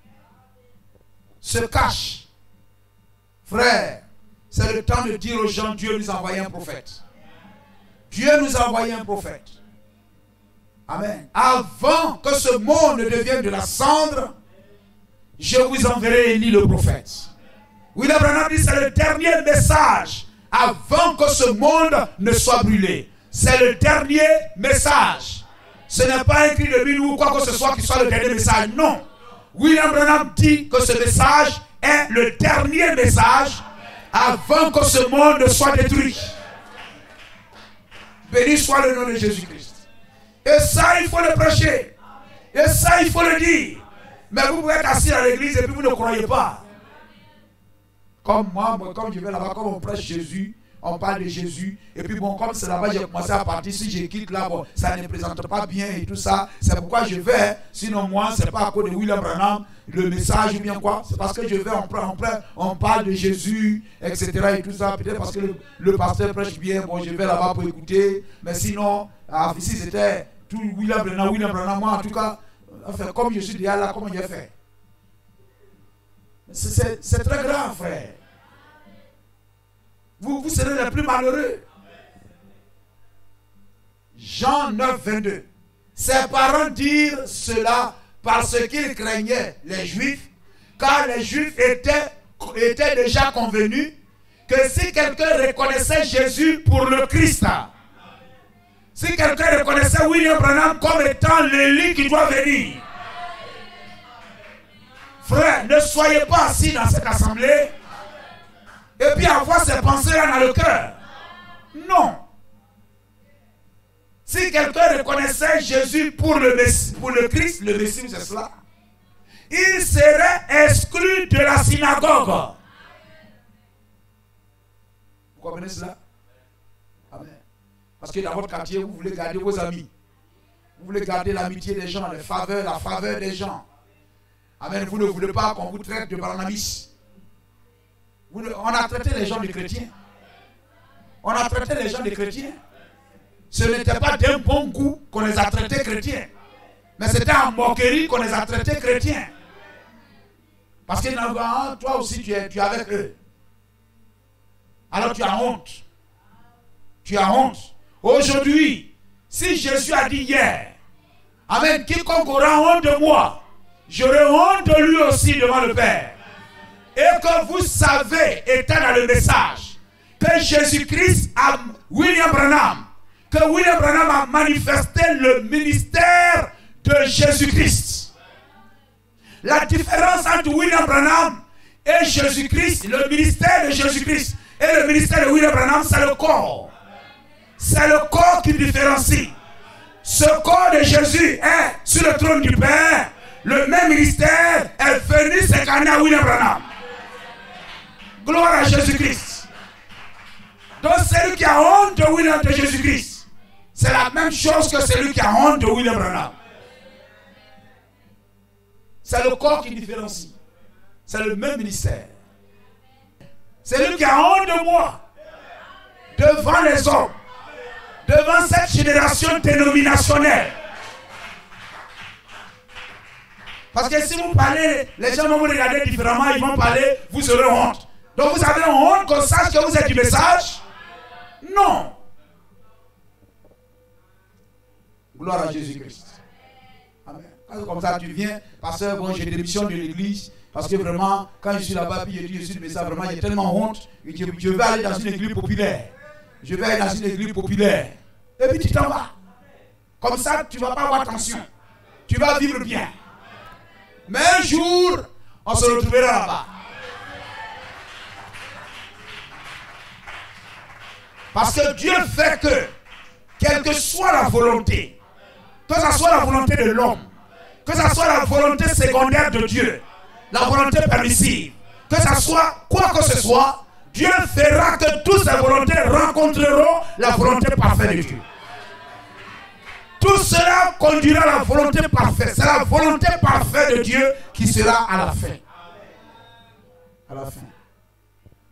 Se cachent. Frère, c'est le temps de dire aux gens, Dieu nous a envoyé un prophète. Dieu nous a envoyé un prophète. Amen. Avant que ce monde ne devienne de la cendre, je vous enverrai Élie le prophète. William Branham dit, c'est le dernier message avant que ce monde ne soit brûlé. C'est le dernier message. Ce n'est pas écrit de Bible ou quoi que ce soit qui soit le dernier message. Non. William Branham dit que ce message est le dernier message avant que ce monde ne soit détruit. Béni soit le nom de Jésus-Christ. Et ça, il faut le prêcher. Et ça, il faut le dire. Mais vous pouvez être assis à l'église et puis vous ne croyez pas. Comme moi, moi comme je vais là-bas, comme on prêche Jésus, on parle de Jésus. Et puis bon, comme c'est là-bas, j'ai commencé à partir. Si je quitte là, bon, ça ne présente pas bien et tout ça. C'est pourquoi je vais. Sinon, moi, ce n'est pas à cause de William Branham, le message ou bien quoi. C'est parce que je vais, on, prend, on, prend, on parle de Jésus, et cetera. Et tout ça. Peut-être parce que le, le pasteur prêche bien. Bon, je vais là-bas pour écouter. Mais sinon, ah, si c'était tout William Branham, William Branham, moi, en tout cas, enfin, comme je suis déjà là, comment j'ai fait? C'est très grave, frère. Vous, vous serez les plus malheureux. Jean neuf, vingt-deux. Ses parents dirent cela parce qu'ils craignaient les Juifs, car les Juifs étaient, étaient déjà convenus que si quelqu'un reconnaissait Jésus pour le Christ, si quelqu'un reconnaissait William Branham comme étant l'Élie qui doit venir, frère, ne soyez pas assis dans cette assemblée et puis avoir ces pensées-là dans le cœur. Non. Si quelqu'un reconnaissait Jésus pour le, Messie, pour le Christ, le Messie, c'est cela, il serait exclu de la synagogue. Vous comprenez cela? Amen. Parce que dans votre quartier, vous voulez garder vos amis. Vous voulez garder l'amitié des gens, les faveurs, la faveur des gens. Amen. Vous ne voulez pas qu'on vous traite de barnamis. On a traité les gens de chrétiens. On a traité les gens de chrétiens. Ce n'était pas d'un bon goût qu'on les a traités chrétiens. Mais c'était en moquerie qu'on les a traités chrétiens. Parce que toi aussi tu es, tu es avec eux. Alors tu as honte. Tu as honte. Aujourd'hui, si Jésus a dit hier, amen, quiconque aura honte de moi, j'aurai honte de lui aussi devant le Père. Et que vous savez, étant dans le message, que Jésus-Christ a William Branham, que William Branham a manifesté le ministère de Jésus-Christ. La différence entre William Branham et Jésus-Christ, le ministère de Jésus-Christ et le ministère de William Branham, c'est le corps. C'est le corps qui différencie. Ce corps de Jésus est sur le trône du Père. Le même ministère est venu s'incarner à William Branham. Gloire à Jésus-Christ. Donc celui qui a honte de William de Jésus-Christ, c'est la même chose que celui qui a honte de William Branham. C'est le corps qui différencie. C'est le même ministère. Celui qui a honte de moi, devant les hommes, devant cette génération dénominationnelle. Parce que si vous parlez, les gens vont vous regarder différemment, ils vont parler, vous aurez honte. Donc vous avez honte qu'on sache que vous êtes du message? Non. Gloire à Jésus-Christ. Amen. Quand comme ça tu viens, pasteur, bon, j'ai des missions de l'église, parce que vraiment, quand je suis là-bas, puis je dis, je suis du message, vraiment, j'ai tellement honte, et je, je vais aller dans une église populaire. Je vais aller dans une église populaire. Et puis tu t'en vas. Comme ça, tu ne vas pas avoir tension. Tu vas vivre bien. Mais un jour, on se retrouvera là-bas. Parce que Dieu fait que, quelle que soit la volonté, que ce soit la volonté de l'homme, que ce soit la volonté secondaire de Dieu, la volonté permissive, que ce soit quoi que ce soit, Dieu fera que toutes ces volontés rencontreront la volonté parfaite de Dieu. Tout cela conduira à la volonté parfaite. C'est la volonté parfaite de Dieu qui sera à la fin. À la fin.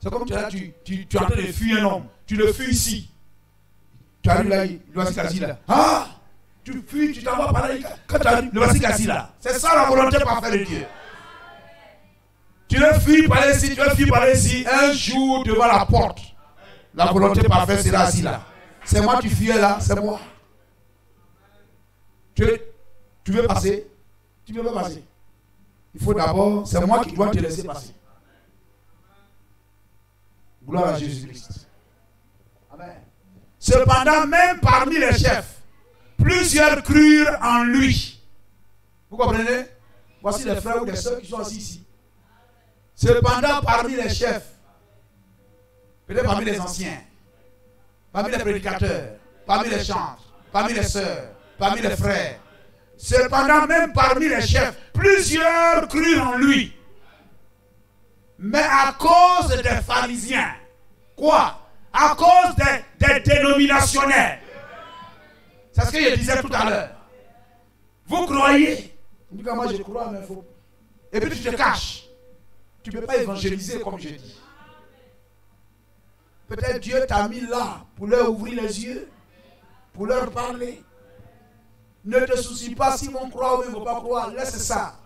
C'est comme tu, là, tu, tu, tu es en train de fuir un homme. Tu le fuis ici. Tu arrives là, le voici assis là. Ah! Tu fuis, tu t'en vas par là. Quand tu arrives, le voici assis là. C'est ça la volonté parfaite de Dieu. Tu le fuis par ici, tu le fuis par ici. Un jour, devant la porte, la volonté parfaite sera assis là. C'est moi qui fuyais là, c'est moi. Tu, tu veux passer? Tu ne veux pas passer. Il faut d'abord, c'est moi qui dois te laisser passer. Gloire à Jésus-Christ. Amen. Cependant, même parmi les chefs, plusieurs crurent en lui. Vous comprenez? Voici les frères ou les sœurs qui sont assis ici. Cependant, parmi les chefs, peut-être parmi les anciens, parmi les prédicateurs, parmi les chantres, parmi les sœurs, parmi les frères, cependant, même parmi les chefs, plusieurs crurent en lui. Mais à cause des pharisiens, quoi? À cause des, des dénominationnels. C'est ce que je disais tout à l'heure. Vous croyez? En tout cas, moi je crois, mais il faut. Et puis tu te caches. Tu ne peux pas évangéliser comme je dis. Peut-être Dieu t'a mis là pour leur ouvrir les yeux, pour leur parler. Ne te soucie pas s'ils vont croire ou ils ne vont pas croire. Laisse ça.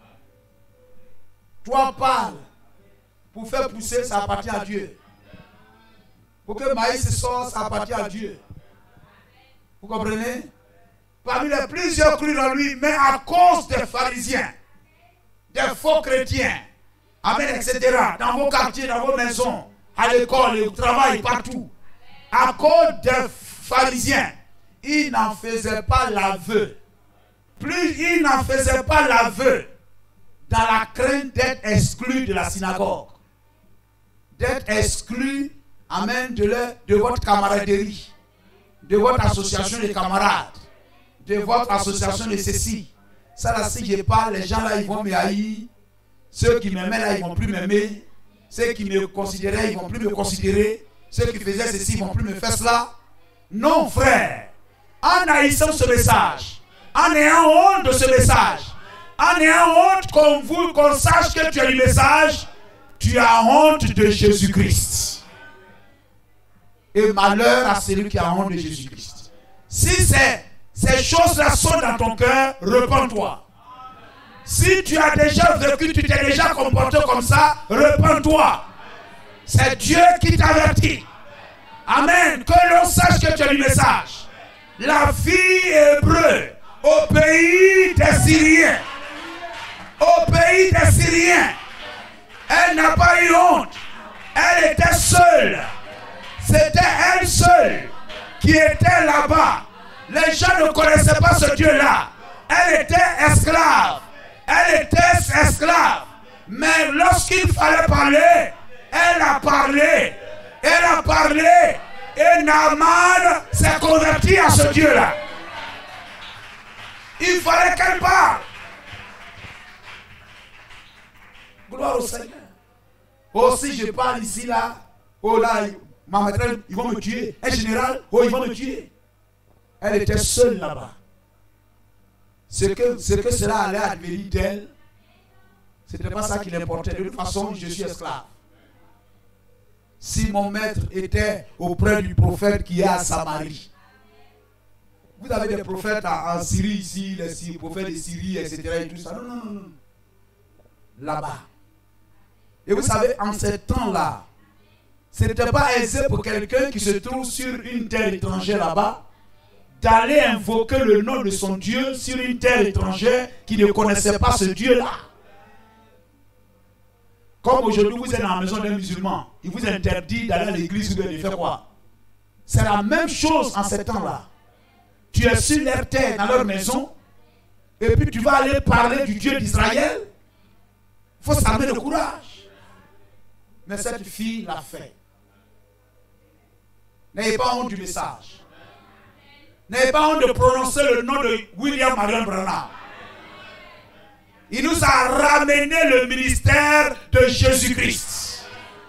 Toi, parle. Pour faire pousser, ça appartient à Dieu. Pour que le maïs sorte, ça appartient à Dieu. Vous comprenez? Parmi les plusieurs crurent en lui, mais à cause des pharisiens, des faux chrétiens, amen, et cetera, dans vos quartiers, dans vos maisons, à l'école, au travail, partout, à cause des pharisiens, ils n'en faisaient pas l'aveu. Plus ils n'en faisaient pas l'aveu, dans la crainte d'être exclus de la synagogue, d'être exclus, amen, de, leur, de votre camaraderie, de votre association de camarades, de votre association de ceci. Ça là, si je parle, les gens là, ils vont me haïr. Ceux qui m'aimaient là, ils ne vont plus m'aimer. Ceux qui me considéraient, ils ne vont plus me considérer. Ceux qui faisaient ceci, ils ne vont plus me faire cela. Non, frère. En haïssant ce message, en ayant honte de ce message, en ayant honte qu'on vous, qu'on sache que tu as le message, tu as honte de Jésus-Christ. Et malheur à celui qui a honte de Jésus-Christ. Si ces, ces choses-là sont dans ton cœur, repens-toi. Si tu as déjà vécu, tu t'es déjà comporté comme ça, repens-toi. C'est Dieu qui t'avertit. Amen. Que l'on sache que tu as le message. La fille hébreu au pays des Syriens, au pays des Syriens, elle n'a pas eu honte. Elle était seule. C'était elle seule qui était là-bas. Les gens ne connaissaient pas ce Dieu-là. Elle était esclave. Elle était esclave. Mais lorsqu'il fallait parler, elle a parlé. Elle a parlé. Et Naaman s'est converti à ce Dieu-là. Il fallait qu'elle parle. Gloire au Seigneur. Oh, si je parle ici, là, oh là, ma maîtresse, ils vont me tuer. Un général, oh, ils vont me tuer. Elle était seule là-bas. Ce que, ce que cela allait advenir d'elle, ce n'était pas ça qui l'importait. De toute façon, je suis esclave. Si mon maître était auprès du prophète qui est à Samarie. Vous avez des prophètes en Syrie ici, les prophètes de Syrie, et cetera. Et tout ça. Non, non, non, non. Là-bas. Et vous savez, en ces temps-là, ce n'était pas aisé pour quelqu'un qui se trouve sur une terre étrangère là-bas d'aller invoquer le nom de son Dieu sur une terre étrangère qui ne connaissait pas ce Dieu-là. Comme aujourd'hui, vous êtes dans la maison d'un musulman, il vous interdit d'aller à l'église ou de faire quoi? C'est la même chose en ces temps-là. Tu es sur leur terre, dans leur maison, et puis tu vas aller parler du Dieu d'Israël. Il faut s'armer de courage. Mais cette fille l'a fait. N'ayez pas honte du message. N'ayez pas honte de prononcer le nom de William Marion Branham. Il nous a ramené le ministère de Jésus-Christ.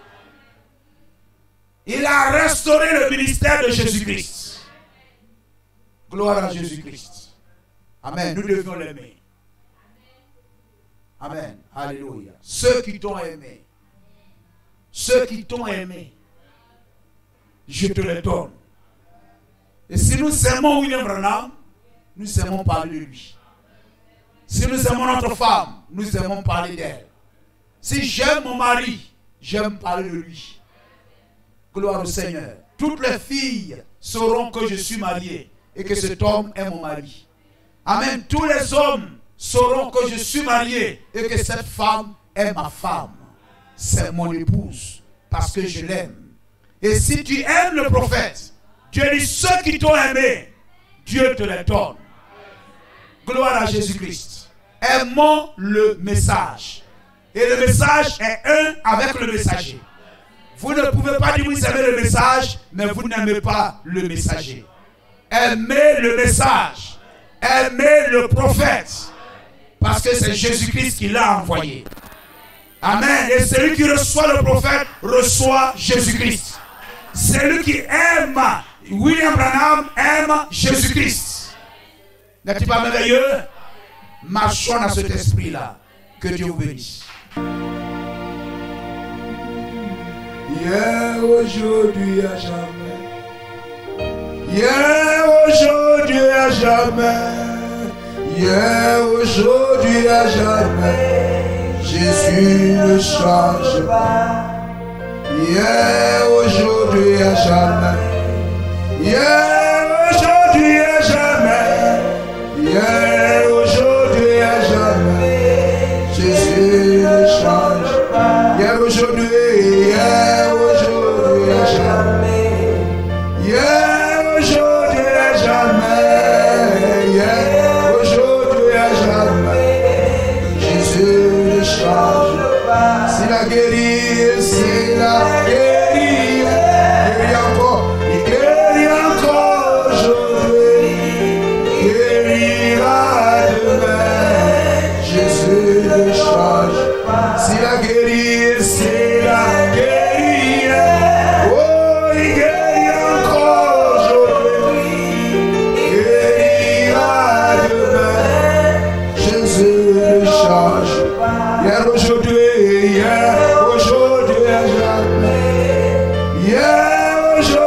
Il a restauré le ministère de Jésus-Christ. Gloire à Jésus-Christ. Amen. Nous devons l'aimer. Amen. Alléluia. Ceux qui t'ont aimé, ceux qui t'ont aimé, je te les donne. Et si nous aimons William Branham, nous aimons parler de lui. Si nous aimons notre femme, nous aimons parler d'elle. Si j'aime mon mari, j'aime parler de lui. Gloire au Seigneur. Toutes les filles sauront que je suis marié et que cet homme est mon mari. Amen. Tous les hommes sauront que je suis marié et que cette femme est ma femme. C'est mon épouse parce que je l'aime. Et si tu aimes le prophète, Dieu dit ceux qui t'ont aimé, Dieu te les donne. Gloire à Jésus-Christ. Aimons le message. Et le message est un avec le messager. Vous ne pouvez pas dire vous aimez le message, mais vous n'aimez pas le messager. Aimez le message. Aimez le prophète. Parce que c'est Jésus-Christ qui l'a envoyé. Amen. Et celui qui reçoit le prophète reçoit Jésus-Christ. Celui qui aime William Branham aime Jésus-Christ. N'est-il pas merveilleux? Marchons dans cet esprit-là. Que Dieu vous bénisse. Hier, aujourd'hui, à jamais. Hier, aujourd'hui, à jamais. Hier, aujourd'hui, à jamais. Jésus ne change pas. Hier, aujourd'hui, à jamais. Hier, aujourd'hui, à jamais. Hier, aujourd'hui, à jamais. Jésus ne change pas. Hier, aujourd'hui, hier, aujourd'hui, à jamais. Hier, aujourd'hui, à jamais. Hier, aujourd'hui, à jamais. Jésus ne change pas. S'il a guéri, s'il a guéri, guéri encore, il guérit encore aujourd'hui, guérira demain. Jésus ne change pas. S'il a guéri, s'il a guéri, oh, il guérit encore aujourd'hui, guérira demain. Jésus ne change pas. Hier, aujourd'hui, hier, aujourd'hui, à jamais. Hier, aujourd'hui.